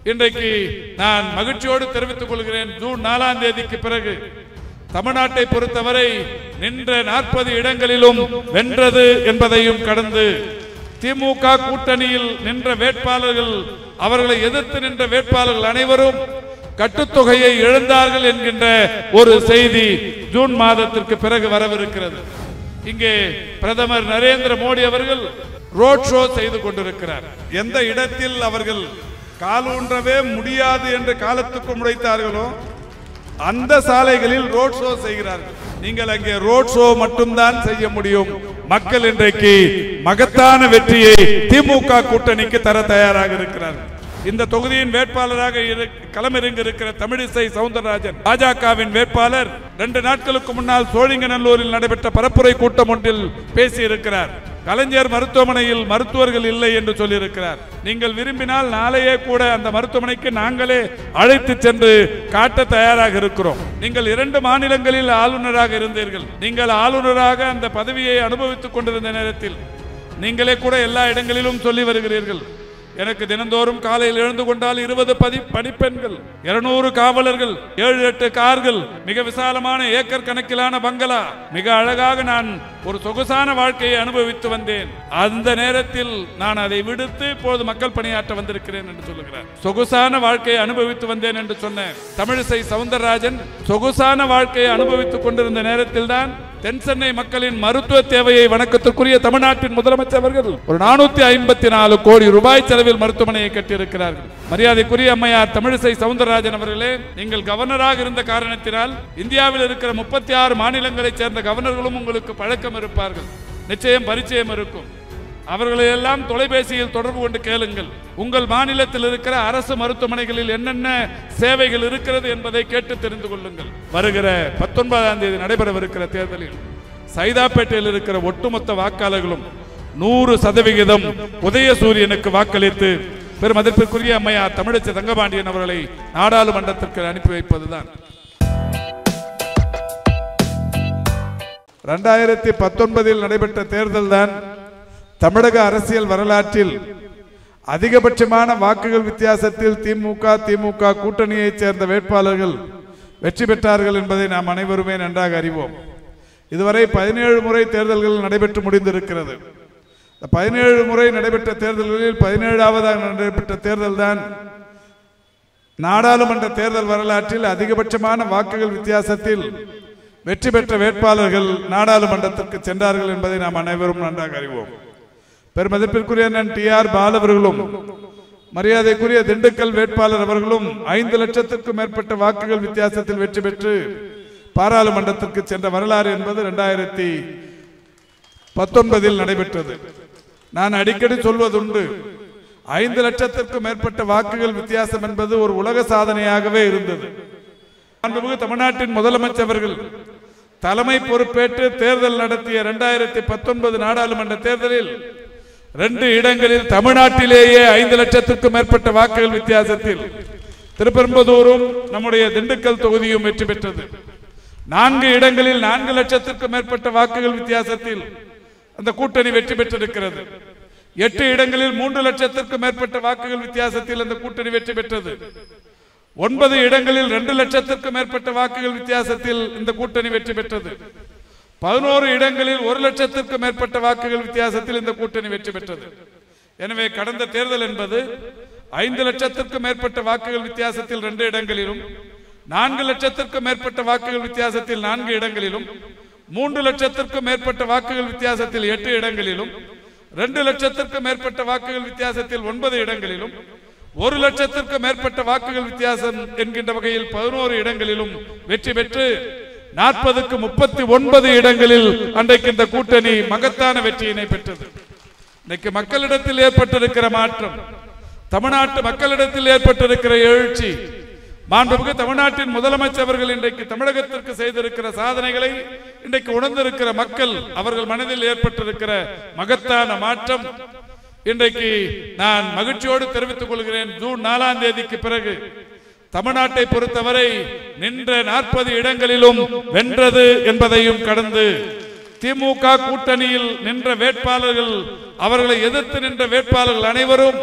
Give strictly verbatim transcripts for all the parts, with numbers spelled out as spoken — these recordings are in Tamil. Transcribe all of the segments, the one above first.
இன்றைக்கு நான் மகிழ்ச்சியோடு தெரிவித்துக் கொள்கிறேன். ஜூன் நாலாம் தேதிக்கு பிறகு தமிழ்நாட்டை பொறுத்தவரை நின்ற நாற்பது இடங்களிலும் வென்றது என்பதையும் கடந்து திமுக கூட்டணியில் நின்ற வேட்பாளர்கள், அவர்களை எதிர்த்து நின்ற வேட்பாளர்கள் அனைவரும் கட்டுத்தொகையை இழந்தார்கள் என்கின்ற ஒரு செய்தி ஜூன் மாதத்திற்கு பிறகு வரவிருக்கிறது. இங்கே பிரதமர் நரேந்திர மோடி அவர்கள் ரோட் ஷோ செய்து கொண்டிருக்கிறார். எந்த இடத்தில் அவர்கள் காலூன்றவே முடியாது என்று காலத்துக்கு முளைத்தார்களோ அந்த சாலைகளில் ரோட் ஷோ செய்கிறார்கள். நீங்கள் அங்கே ரோட் ஷோ மட்டும்தான் செய்ய முடியும். மக்கள் இன்றைக்கு மகத்தான வெற்றியை திமுக கூட்டணிக்கு தர தயாராக இருக்கிறார்கள். இந்த தொகுதியின் வேட்பாளராக களமிறங்க இருக்கிற தமிழிசை சவுந்தரராஜன் பாஜகவின் வேட்பாளர் ரெண்டு நாட்களுக்கு முன்னால் சோழிங்கநல்லூரில் நடைபெற்ற பரப்புரை கூட்டம் ஒன்றில் பேசியிருக்கிறார். கலைஞர் மருத்துவமனையில் மருத்துவர்கள் இல்லை என்று சொல்லியிருக்கிறார். நீங்கள் விரும்பினால் நாளையே கூட அந்த மருத்துவமனைக்கு நாங்களே அழைத்து சென்று காட்ட தயாராக இருக்கிறோம். நீங்கள் இரண்டு மாநிலங்களில் ஆளுநராக இருந்தீர்கள். நீங்கள் ஆளுநராக அந்த பதவியை அனுபவித்துக் கொண்டிருந்த நேரத்தில் நீங்களே கூட எல்லா இடங்களிலும் சொல்லி வருகிறீர்கள், எனக்கு தினந்தோறும் காலையில் எழுந்து கொண்டால் இருபது பதி பணிப்பெண்கள், இருநூறு காவலர்கள், ஏழு எட்டு கார்கள், மிக விசாலமான ஏக்கர் கணக்கிலான பங்களா, மிக அழகாக நான் ஒரு சொகுசான வாழ்க்கையை அனுபவித்து வந்தேன். அந்த நேரத்தில் நான் அதை விடுத்து இப்போது மக்கள் பணியாற்ற வந்திருக்கிறேன் என்று சொல்லுகிறார். சொகுசான வாழ்க்கையை அனுபவித்து வந்தேன் என்று சொன்ன தமிழிசை சவுந்தரராஜன் சொகுசான வாழ்க்கையை அனுபவித்துக் கொண்டிருந்த நேரத்தில் தான் தென் சென்னை மக்களின் மருத்துவ தேவையை வணக்கத்திற்குரிய தமிழ்நாட்டின் முதலமைச்சர் அவர்கள் ஒரு நானூத்தி ஐம்பத்தி நாலு கோடி ரூபாய் செலவில் மருத்துவமனையை கட்டியிருக்கிறார்கள். மரியாதைக்குரிய அம்மையார் தமிழிசை சவுந்தரராஜன் அவர்களே, நீங்கள் கவர்னராக இருந்த காரணத்தினால் இந்தியாவில் இருக்கிற முப்பத்தி ஆறு மாநிலங்களைச் சேர்ந்த கவர்னர்களும் உங்களுக்கு பழக்கம் இருப்பார்கள், நிச்சயம் பரிச்சயம் இருக்கும். அவர்களை எல்லாம் தொலைபேசியில் தொடர்பு கொண்டு கேளுங்கள். உங்கள் மாநிலத்தில் இருக்கிற அரசு மருத்துவமனைகளில் என்னென்ன சேவைகள் இருக்கிறது என்பதை கேட்டு தெரிந்து கொள்ளுங்கள். வருகிற பத்தொன்பதாம் தேதி நடைபெறவிருக்கிற தேர்தலில் சைதாப்பேட்டையில் இருக்கிற ஒட்டுமொத்த வாக்காளர்களும் நூறு சதவிகிதம் உதயசூரியனுக்கு வாக்களித்து பெருமதிப்பிற்குரிய அம்மையார் தமிழிசை தங்கபாண்டியன் அவர்களை நாடாளுமன்றத்திற்கு அனுப்பி வைப்பதுதான். இரண்டாயிரத்தி பத்தொன்பதில் நடைபெற்ற தேர்தல் தான் தமிழக அரசியல் வரலாற்றில் அதிகபட்சமான வாக்குகள் வித்தியாசத்தில் திமுக திமுக கூட்டணியைச் சேர்ந்த வேட்பாளர்கள் வெற்றி பெற்றார்கள் என்பதை நாம் அனைவருமே நன்றாக அறிவோம். இதுவரை பதினேழு முறை தேர்தல்கள் நடைபெற்று முடிந்திருக்கிறது. பதினேழு முறை நடைபெற்ற தேர்தல்களில் பதினேழாவதாக நடைபெற்ற தேர்தல் தான் நாடாளுமன்ற தேர்தல் வரலாற்றில் அதிகபட்சமான வாக்குகள் வித்தியாசத்தில் வெற்றி பெற்ற வேட்பாளர்கள் நாடாளுமன்றத்திற்கு சென்றார்கள் என்பதை நாம் அனைவரும் நன்றாக அறிவோம். பெருமதிப்பிற்குரிய டி ஆர் பாலு அவர்களும் மரியாதைக்குரிய திண்டுக்கல் வேட்பாளர் அவர்களும் ஐந்து லட்சத்திற்கும் மேற்பட்ட வாக்குகள் வித்தியாசத்தில் வெற்றி பெற்று பாராளுமன்றத்திற்கு சென்ற வரலாறு என்பது இரண்டாயிரத்தி பத்தொன்பதில் நடைபெற்றது. நான் அடிக்கடி சொல்வதுண்டு, ஐந்து லட்சத்திற்கும் மேற்பட்ட வாக்குகள் வித்தியாசம் என்பது ஒரு உலக சாதனையாகவே இருந்தது. தமிழ்நாட்டின் முதலமைச்சர் அவர்கள் தலைமை பொறுப்பேற்று தேர்தல் நடத்திய இரண்டாயிரத்தி பத்தொன்பது நாடாளுமன்ற தேர்தலில் ரெண்டு இடங்களில் தமிழ்நாட்டிலேயே ஐந்து லட்சத்திற்கும் மேற்பட்ட வாக்குகள் வித்தியாசத்தில் திருப்பெரும்புதூரும் நம்முடைய திண்டுக்கல் தொகுதியும் வெற்றி பெற்றது. நான்கு இடங்களில் நான்கு லட்சத்திற்கும் மேற்பட்ட வாக்குகள் வித்தியாசத்தில் அந்த கூட்டணி வெற்றி பெற்றிருக்கிறது. எட்டு இடங்களில் மூன்று லட்சத்திற்கும் மேற்பட்ட வாக்குகள் வித்தியாசத்தில் அந்த கூட்டணி வெற்றி பெற்றது. ஒன்பது இடங்களில் இரண்டு லட்சத்திற்கும் மேற்பட்ட வாக்குகள் வித்தியாசத்தில் இந்த கூட்டணி வெற்றி பெற்றது. பதினோரு இடங்களில் ஒரு லட்சத்திற்கும் மேற்பட்ட வாக்குகள் வித்தியாசத்தில் இந்த கூட்டணி வெற்றி பெற்றது. எனவே கடந்த தேர்தல் என்பது ஐந்து லட்சத்திற்கும் மேற்பட்ட வாக்குகள் வித்தியாசத்தில் இரண்டு இடங்களிலும், நான்கு லட்சத்திற்கும் மேற்பட்ட வாக்குகள் வித்தியாசத்தில் நான்கு இடங்களிலும், மூன்று லட்சத்திற்கும் மேற்பட்ட வாக்குகள் வித்தியாசத்தில் எட்டு இடங்களிலும், இரண்டு லட்சத்திற்கும் மேற்பட்ட வாக்குகள் வித்தியாசத்தில் ஒன்பது இடங்களிலும், ஒரு லட்சத்திற்கும் மேற்பட்ட வாக்குகள் வித்தியாசம் என்கின்ற வகையில் பதினோரு இடங்களிலும் வெற்றி பெற்று நாற்பதுக்கு முப்பத்தி ஒன்பது இடங்களில் அன்றைக்கு இந்த கூட்டணி மகத்தான வெற்றியினை பெற்றது. இன்னைக்கு மக்களிடத்தில் ஏற்பட்டிருக்கிற மாற்றம், தமிழ்நாட்டு மக்களிடத்தில் ஏற்பட்டிருக்கிற எழுச்சி, மாண்புமிகு தமிழ்நாட்டின் முதலமைச்சர் அவர்கள் இன்றைக்கு தமிழகத்திற்கு செய்திருக்கிற சாதனைகளை இன்றைக்கு உணர்ந்திருக்கிற மக்கள், அவர்கள் மனதில் ஏற்பட்டிருக்கிற மகத்தான மாற்றம் இன்றைக்கு நான் மகிழ்ச்சியோடு தெரிவித்துக் கொள்கிறேன். ஜூன் நாலாம் தேதிக்கு பிறகு தமிழ்நாட்டை பொறுத்தவரை நின்ற நாற்பது இடங்களிலும் வென்றது என்பதையும் கடந்து திமுக கூட்டணியில் நின்ற வேட்பாளர்கள், அவர்களை எதிர்த்து நின்ற வேட்பாளர்கள் அனைவரும்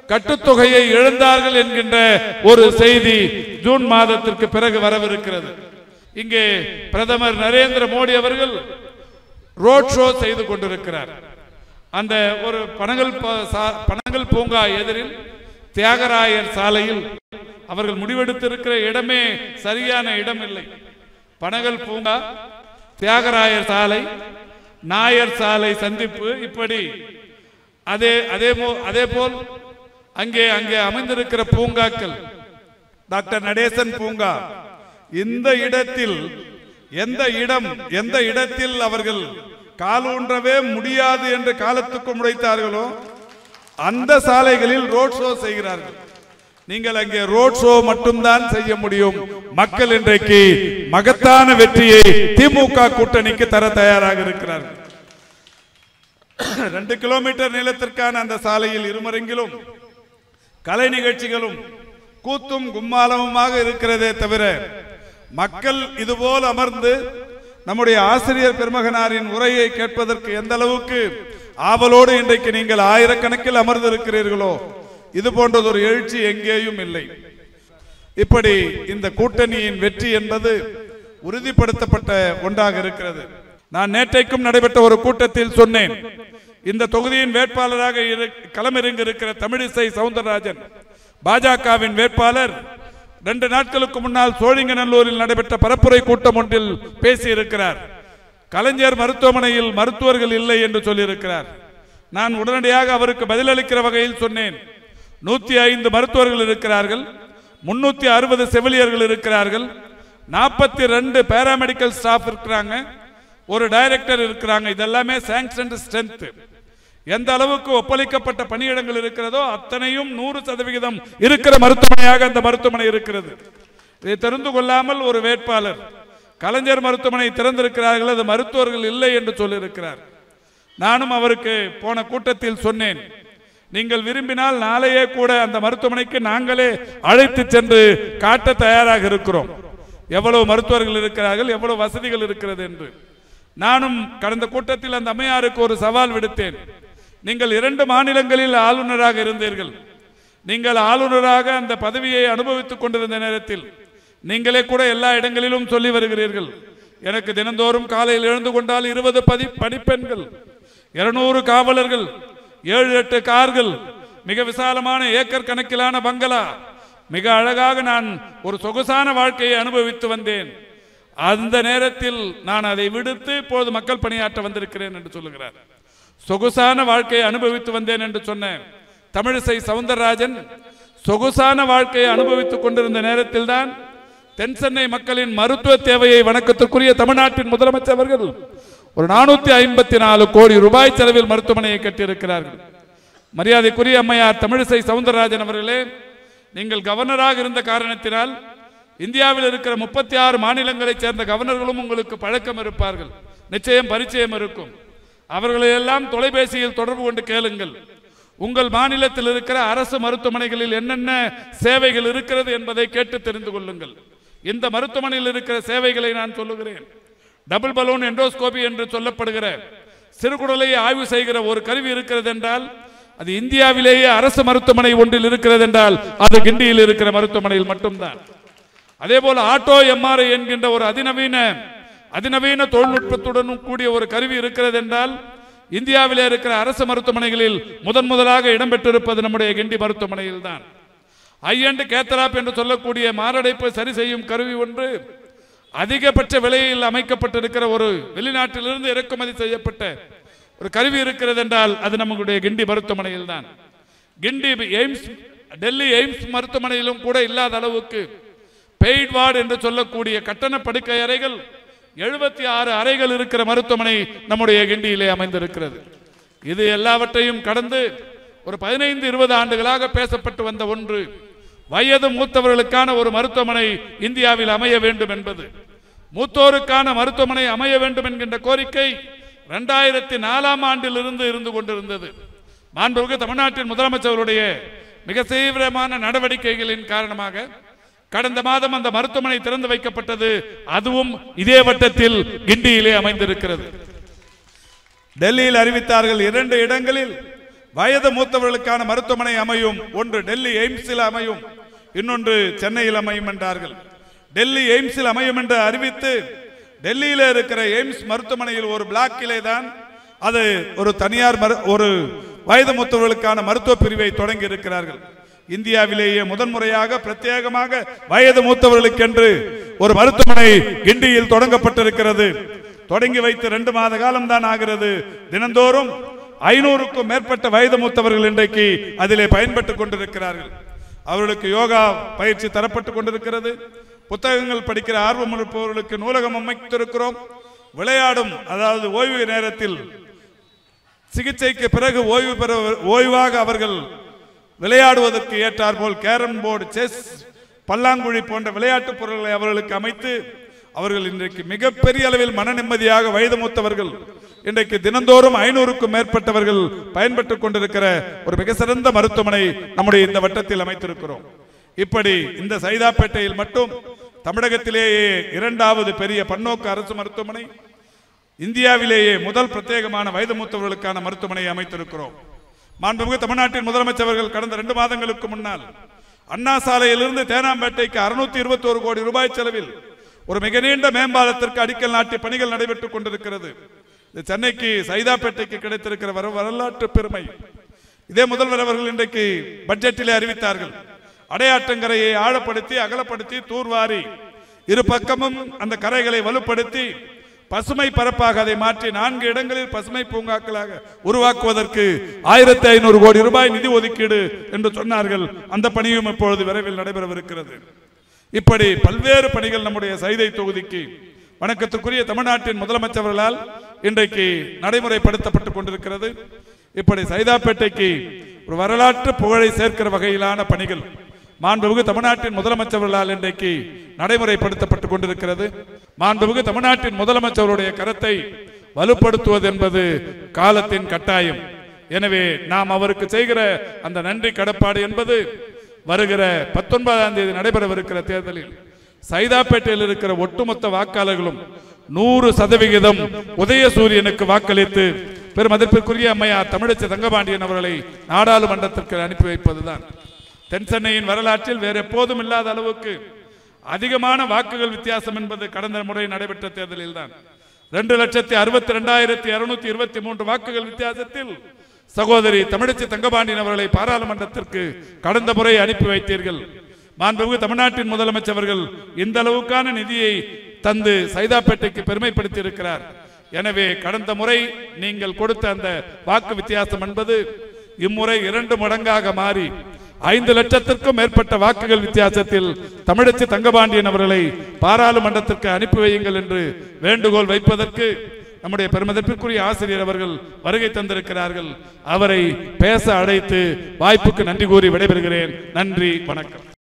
கட்டுத்தொகையை இழந்தார்கள் என்கின்ற ஒரு செய்தி ஜூன் மாதத்திற்கு பிறகு வரவிருக்கிறது. இங்கே பிரதமர் நரேந்திர மோடி அவர்கள் ரோட் ஷோ செய்து கொண்டிருக்கிறார். அந்த ஒரு பனங்கல் பனங்கல் பூங்கா எதிரில் தியாகராயர் சாலையில் அவர்கள் முடிவெடுத்திருக்கிற இடமே சரியான இடம் இல்லை. பனகல் பூங்கா, தியாகராயர் சாலை, நாயர் சாலை சந்திப்பு, இப்படி அதே அதே அதே போல் அங்கே அங்கே அமைந்திருக்கிற பூங்காக்கள், டாக்டர் நடேசன் பூங்கா, இந்த இடத்தில் எந்த இடம் எந்த இடத்தில் அவர்கள் காலூன்றவே முடியாது என்று காலத்துக்கு முடைத்தார்களோ அந்த சாலைகளில் ரோட் ஷோ செய்கிறார்கள். நீங்கள் அங்கே ரோட் ஷோ மட்டும்தான் செய்ய முடியும். மக்கள் இன்றைக்கு மகத்தான வெற்றியை திமுக கூட்டணிக்கு தர தயாராக இருக்கிறார்கள். ரெண்டு கிலோமீட்டர் நீளத்திற்கான அந்த சாலையில் இருமருங்கிலும் கலை நிகழ்ச்சிகளும் கூத்தும் கும்மாலமுமாக இருக்கிறதே தவிர மக்கள் இதுபோல் அமர்ந்து நம்முடைய ஆசிரியர் பெருமகனாரின் உரையை கேட்பதற்கு எந்த அளவுக்கு ஆவலோடு இன்றைக்கு நீங்கள் ஆயிரக்கணக்கில் அமர்ந்து இருக்கிறீர்களோ இது போன்றது ஒரு எழுச்சி எங்கேயும் இல்லை. இப்படி இந்த கூட்டணியின் வெற்றி என்பது உறுதிப்படுத்தப்பட்ட ஒன்றாக இருக்கிறது. நான் நேற்றைக்கும் நடைபெற்ற ஒரு கூட்டத்தில் சொன்னேன், இந்த தொகுதியின் வேட்பாளராக களமிறங்க இருக்கிற தமிழிசை சவுந்தரராஜன் பாஜகவின் வேட்பாளர் ரெண்டு நாட்களுக்கு முன்னால் சோழிங்கநல்லூரில் நடைபெற்ற பரப்புரை கூட்டம் ஒன்றில் பேசியிருக்கிறார். கலைஞர் மருத்துவமனையில் மருத்துவர்கள் இல்லை என்று சொல்லியிருக்கிறார். நான் உடனடியாக அவருக்கு பதிலளிக்கிற வகையில் சொன்னேன், நூத்தி ஐந்து மருத்துவர்கள் இருக்கிறார்கள், முன்னூத்தி அறுபது செவிலியர்கள் இருக்கிறார்கள், நாற்பத்தி ரெண்டு பேராமெடிக்கல் ஸ்டாஃப் இருக்கிறாங்க, ஒரு டைரக்டர் இருக்கிறாங்க. இதெல்லாமே சாங்ஷன்ட் ஸ்ட்ரென்த். எந்த அளவுக்கு ஒப்பளிக்கப்பட்ட பணியிடங்கள் இருக்கிறதோ அத்தனையும் நூறு சதவிகிதம் இருக்கிற மருத்துவமனையாக அந்த மருத்துவமனை இருக்கிறது. இதை தெரிந்து கொள்ளாமல் ஒரு வேட்பாளர் கலைஞர் மருத்துவமனை திறந்திருக்கிறார்கள், அது மருத்துவர்கள் இல்லை என்று சொல்லியிருக்கிறார். நானும் அவருக்கு போன கூட்டத்தில் சொன்னேன், நீங்கள் விரும்பினால் நாளையே கூட அந்த மருத்துவமனைக்கு நாங்களே அழைத்து சென்று காட்ட தயாராக இருக்கிறோம், எவ்வளவு மருத்துவர்கள் இருக்கிறார்கள், எவ்வளவு வசதிகள் இருக்கிறது என்று. நானும் கடந்த கூட்டத்தில் அந்த அம்மையாருக்கு ஒரு சவால் விடுத்தேன். நீங்கள் இரண்டு மாநிலங்களில் ஆளுநராக இருந்தீர்கள். நீங்கள் ஆளுநராக அந்த பதவியை அனுபவித்துக் கொண்டிருந்த நேரத்தில் நீங்களே கூட எல்லா இடங்களிலும் சொல்லி வருகிறீர்கள், எனக்கு தினந்தோறும் காலையில் எழுந்து கொண்டால் இருபது பதி பணிப்பெண்கள், இருநூறு காவலர்கள், ஏழு எட்டு கார்கள், மிக விசாலமான ஏக்கர் கணக்கிலான பங்களா, மிக அழகாக நான் ஒரு சொகுசான வாழ்க்கையை அனுபவித்து வந்தேன். அந்த நேரத்தில் நான் அதை விடுத்து இப்போது மக்கள் பணியாற்ற வந்திருக்கிறேன் என்று சொல்லுகிறார். சொகுசான வாழ்க்கையை அனுபவித்து வந்தேன் என்று சொன்ன தமிழிசை சவுந்தரராஜன் சொகுசான வாழ்க்கையை அனுபவித்துக் கொண்டிருந்த நேரத்தில் தான் தென் சென்னை மக்களின் மருத்துவ தேவையை வணக்கத்திற்குரிய தமிழ்நாட்டின் முதலமைச்சர் அவர்கள் ஒரு நானூத்தி ஐம்பத்தி நாலு கோடி ரூபாய் செலவில் மருத்துவமனையை கட்டியிருக்கிறார்கள். மரியாதைக்குரிய அம்மையார் தமிழிசை சவுந்தரராஜன் அவர்களே, நீங்கள் கவர்னராக இருந்த காரணத்தினால் இந்தியாவில் இருக்கிற முப்பத்தி ஆறு மாநிலங்களைச் சேர்ந்த கவர்னர்களும் உங்களுக்கு பழக்கம் இருப்பார்கள், நிச்சயம் பரிச்சயம் இருக்கும். அவர்களையெல்லாம் தொலைபேசியில் தொடர்பு கொண்டு கேளுங்கள். உங்கள் மாநிலத்தில் இருக்கிற அரசு மருத்துவமனைகளில் என்னென்ன சேவைகள் இருக்கிறது என்பதை கேட்டு தெரிந்து கொள்ளுங்கள். இந்த மருத்துவமனையில் இருக்கிற சேவைகளை நான் சொல்லுகிறேன். டபுள் பலூன் எண்டோஸ்கோபி என்று சொல்லப்படுகிற சிறுகுடலை ஆய்வு செய்கிற ஒரு கருவி இருக்கிறது என்றால் அது இந்தியாவிலேயே அரசு மருத்துவமனை ஒன்றில் இருக்கிறது என்றால் அது கிண்டியில் இருக்கிற மருத்துவமனையில் மட்டும்தான். அதே போல ஆட்டோ எம்ஆர்ஐ என்கின்ற ஒரு அதிநவீன அதிநவீன தொழில்நுட்பத்துடன் கூடிய ஒரு கருவி இருக்கிறது என்றால் இந்தியாவிலே இருக்கிற அரசு மருத்துவமனைகளில் முதன் முதலாக இடம்பெற்றிருப்பது நம்முடைய கிண்டி மருத்துவமனையில் தான். ஐ அண்ட் கேத்தராப் என்று சொல்லக்கூடிய மாரடைப்பு சரி செய்யும் கருவி ஒன்று அதிகபட்ச விலையில் அமைக்கப்பட்டிருக்கிற ஒரு வெளிநாட்டிலிருந்து இறக்குமதி செய்யப்பட்ட ஒரு கருவி இருக்கிறது என்றால் அது நம்முடைய கிண்டி மருத்துவமனையில் தான். கிண்டி எய்ம்ஸ் டெல்லி எய்ம்ஸ் மருத்துவமனையிலும் கூட இல்லாத அளவுக்கு பெய்ட் வார்டு என்று சொல்லக்கூடிய கட்டண படுக்கை அறைகள் எழுபத்தி ஆறு அறைகள் இருக்கிற மருத்துவமனை நம்முடைய கிண்டியிலே அமைந்திருக்கிறது. இது எல்லாவற்றையும் கடந்து ஒரு பதினைந்து இருபது ஆண்டுகளாக பேசப்பட்டு வந்த ஒன்று, வயது மூத்தவர்களுக்கான ஒரு மருத்துவமனை இந்தியாவில் அமைய வேண்டும் என்பது. மூத்தோருக்கான மருத்துவமனை அமைய வேண்டும் என்கின்ற கோரிக்கை இரண்டாயிரத்தி நாலாம் ஆண்டில் இருந்து இருந்து கொண்டிருந்தது. மாண்புமிகு தமிழ்நாட்டின் முதலமைச்சருடைய மிக தீவிரமான நடவடிக்கைகளின் காரணமாக கடந்த மாதம் அந்த மருத்துவமனை திறந்து வைக்கப்பட்டது. அதுவும் இதே வட்டத்தில் கிண்டியிலே அமைந்திருக்கிறது. டெல்லியில் அறிவித்தார்கள் இரண்டு இடங்களில் வயது மூத்தவர்களுக்கான மருத்துவமனை அமையும். ஒன்று டெல்லி எய்ம்ஸில் அமையும், இன்னொன்று சென்னையில் அமையும் என்றார்கள். டெல்லி எய்ம்ஸில் அமையும் என்று அறிவித்து டெல்லியில் இருக்கிற எய்ம்ஸ் மருத்துவமனையில் ஒரு பிளாக்கிலே தான் அது ஒரு தனியார் ஒரு வயது மூத்தவர்களுக்கான மருத்துவ பிரிவை தொடங்கி இருக்கிறார்கள். இந்தியாவிலேயே முதன்முறையாக பிரத்யேகமாக வயது மூத்தவர்களுக்கென்று ஒரு மருத்துவமனை கிண்டியில் தொடங்கப்பட்டிருக்கிறது. தொடங்கி வைத்து ரெண்டு மாத காலம் தான் ஆகிறது. தினந்தோறும் ஐநூறுக்கும் மேற்பட்ட வயது மூத்தவர்கள் இன்றைக்கு அதிலே பயன்பட்டுக் கொண்டிருக்கிறார்கள். அவர்களுக்கு யோகா பயிற்சி தரப்பட்டுக் கொண்டிருக்கிறது. புத்தகங்கள் படிக்கிற ஆர்வம் இருப்பவர்களுக்கு நூலகம் அமைத்திருக்கிறோம். விளையாடும், அதாவது ஓய்வு நேரத்தில் சிகிச்சைக்கு பிறகு ஓய்வு பெற ஓய்வாக அவர்கள் விளையாடுவதற்கு ஏற்றார் போல் கேரம் போர்டு, செஸ், பல்லாங்குழி போன்ற விளையாட்டுப் பொருட்களை அவர்களுக்கு அமைத்து அவர்கள் இன்றைக்கு மிகப்பெரிய அளவில் மன நிம்மதியாக வயது மூத்தவர்கள் இன்றைக்கு தினந்தோறும் ஐநூறுக்கும் மேற்பட்டவர்கள் பயன்பட்டுக் கொண்டிருக்கிற ஒரு மிக சிறந்த மருத்துவமனை நம்முடைய இந்த வட்டத்தில் அமைத்திருக்கிறோம். இப்படி இந்த சைதாப்பேட்டையில் மட்டும் தமிழகத்திலேயே இரண்டாவது பெரிய பன்னோக்கு அரசு மருத்துவமனை, இந்தியாவிலேயே முதல் பிரத்யேகமான வயது மூத்தவர்களுக்கான மருத்துவமனையை அமைத்திருக்கிறோம். மாண்புமிகு தமிழ்நாட்டின் முதலமைச்சர்கள் கடந்த இரண்டு மாதங்களுக்கு முன்னால் அண்ணா சாலையிலிருந்து தேனாம்பேட்டைக்கு அறுநூத்தி இருபத்தி ஒரு கோடி ரூபாய் செலவில் ஒரு மிக நீண்ட மேம்பாலத்திற்கு அடிக்கல் நாட்டி பணிகள் நடைபெற்றுக் கொண்டிருக்கிறது. இது சென்னைக்கு சைதாப்பேட்டைக்கு கிடைத்திருக்கிற வரலாற்று பெருமை. இதே முதல்வர் அவர்கள் இன்றைக்கு பட்ஜெட்டிலே அறிவித்தார்கள். அடையாற்றங்கரையை ஆழப்படுத்தி அகலப்படுத்தி தூர்வாரி இரு பக்கமும் அந்த கரைகளை வலுப்படுத்தி பசுமை பரப்பாக அதை மாற்றி நான்கு இடங்களில் பசுமை பூங்காக்களாக உருவாக்குவதற்கு ஆயிரத்தி ஐநூறு கோடி ரூபாய் நிதி ஒதுக்கீடு என்று சொன்னார்கள். அந்த பணியும் இப்பொழுது விரைவில் நடைபெறவிருக்கிறது. இப்படி பல்வேறு பணிகள் நம்முடைய சைதை தொகுதிக்கு வணக்கத்துக்குரிய தமிழ்நாட்டின் முதலமைச்சர்களால் இன்றைக்கு நடைமுறைப்படுத்தப்பட்டுக் கொண்டிருக்கிறது. இப்படி சைதாப்பேட்டைக்கு ஒரு வரலாற்று புகழை சேர்க்கிற வகையிலான பணிகள் மாண்புமிகு தமிழ்நாட்டின் முதலமைச்சர்களால் இன்றைக்கு நடைமுறைப்படுத்தப்பட்டுக் கொண்டிருக்கிறது. மாண்புமிகு தமிழ்நாட்டின் முதலமைச்சருடைய கருத்தை வலுப்படுத்துவது என்பது காலத்தின் கட்டாயம். எனவே நாம் அவருக்கு செய்கிற அந்த நன்றி கடப்பாடு என்பது வருகிற பத்தொன்பதாம் தேதி நடைபெறவிருக்கிற தேர்தலில் சைதாப்பேட்டையில் இருக்கிற ஒட்டுமொத்த வாக்காளர்களும் நூறு சதவிகிதம் உதயசூரியனுக்கு வாக்களித்து பெருமதிப்பிற்குரிய அம்மையார் தமிழச்சி தங்கபாண்டியன் அவர்களை நாடாளுமன்றத்திற்கு அனுப்பி வைப்பதுதான். தென் சென்னையின் வரலாற்றில் வேற எப்போதும் இல்லாத அளவுக்கு அதிகமான வாக்குகள் வித்தியாசம் என்பது கடந்த முறை நடைபெற்ற தேர்தலில் தான். இரண்டு லட்சத்தி அறுபத்தி இரண்டாயிரத்தி இருநூத்தி இருபத்தி மூன்று வாக்குகள் வித்தியாசத்தில் சகோதரி தமிழச்சி தங்கபாண்டியன் அவர்களை பாராளுமன்றத்திற்கு கடந்த முறை அனுப்பி வைத்தீர்கள். மாண்புமிகு தமிழ்நாட்டின் முதலமைச்சர்கள் இந்த அளவுக்கான நிதியை தந்து சைதாப்பேட்டைக்கு பெருமைப்படுத்தி இருக்கிறார். எனவே கடந்த முறை நீங்கள் கொடுத்த அந்த வாக்கு வித்தியாசம் என்பது இம்முறை இரண்டு மடங்காக மாறி ஐந்து லட்சத்திற்கும் மேற்பட்ட வாக்குகள் வித்தியாசத்தில் தமிழச்சி தங்கபாண்டியன் அவர்களை பாராளுமன்றத்திற்கு அனுப்பி வையுங்கள் என்று வேண்டுகோள் வைப்பதற்கு நம்முடைய பெருமதிப்பிற்குரிய ஆசிரியர் அவர்கள் வருகை தந்திருக்கிறார்கள். அவரை பேச அழைத்து வாய்ப்புக்கு நன்றி கூறி விடைபெறுகிறேன். நன்றி, வணக்கம்.